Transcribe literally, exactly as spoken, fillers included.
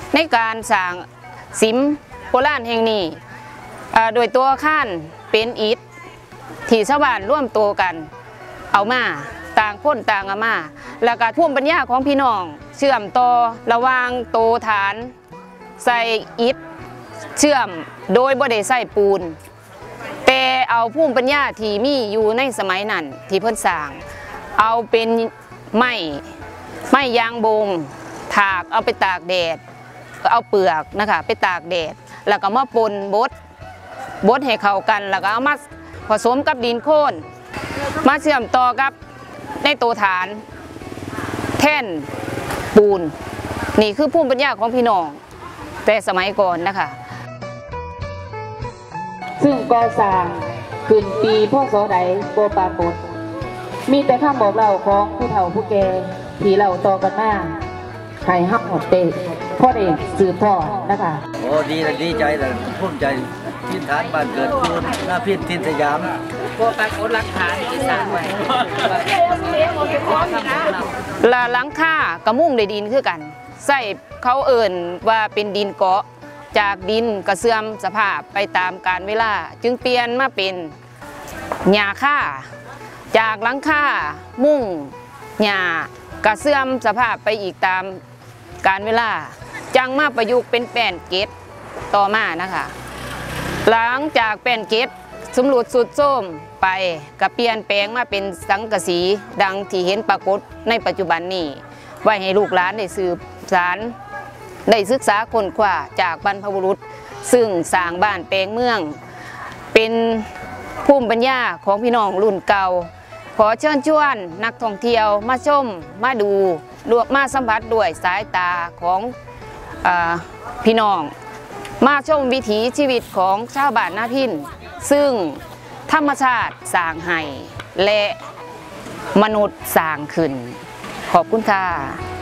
ในการสร้างสิมโบราณแห่งนี้โดยตัวอาคารเป็นอิฐที่ชาวบ้านร่วมตัวกันเอามาต่างคนต่างเอามาแล้วก็ภูมิปัญญาของพี่น้องเชื่อมต่อระหว่างโตฐานใส่อิฐเชื่อมโดยบ่ได้ใส่ปูนแต่เอาภูมิปัญญาที่มีอยู่ในสมัยนั้นที่เพิ่นสร้างเอาเป็นไม้ไม้ยางบงถากเอาไปตากแดดก็เอาเปลือกนะคะไปตากแดดแล้วก็มาปนบดบดให้เข้ากันแล้วก็เอามาผสมกับดินโคลนมาเชื่อมต่อกับในตัวฐานแท่นปูนนี่คือภูมิปัญญาของพี่น้องแต่สมัยก่อนนะคะซึ่งก่อสร้างขึ้นปีพ.ศ.ใดบ่ปรากฏมีแต่คำบอกเล่าของผู้เฒ่าผู้แก่ที่เล่าต่อกันมาให้ฮับหมดเตะพ่อเองสืบทอดนะคะโอ้ดีเลยดีใจเลยภูมิใจที่ฐานบ้านเกิดคุณหน้าพิษทินสยามบ่ปรากฏหลักฐานที่สร้างไว้ละหลังคากระมุ้งได้ดินคือกันใส่เขาเอิ่นว่าเป็นดินเกาะจากดินกระเสื่อมสภาพไปตามกาลเวลาจึงเปลี่ยนมาเป็นหญ้าค่าจากหลังคามุ้งหญ้ากระเสื่อมสภาพไปอีกตามกาลเวลาจังมาประยุกต์เป็นแป้นเกตต่อมานะคะหลังจากแป้นเกตสำรวจสุดโทรมไปก็เปลี่ยนแปลงมาเป็นสังกะสีดังที่เห็นปรากฏในปัจจุบันนี้ไว้ให้ลูกหลานได้สืบสานได้ศึกษาค้นคว้าจากบรรพบุรุษซึ่งสร้างบ้านแปลงเมืองเป็นภูมิปัญญาของพี่น้องรุ่นเก่าขอเชิญชวนนักท่องเที่ยวมาชมมาดูมาสัมผัสด้วยสายตาของพี่น้องมาชมวิถีชีวิตของชาวบ้านนาพินซึ่งธรรมชาติสร้างให้และมนุษย์สร้างขึ้นขอบคุณค่ะ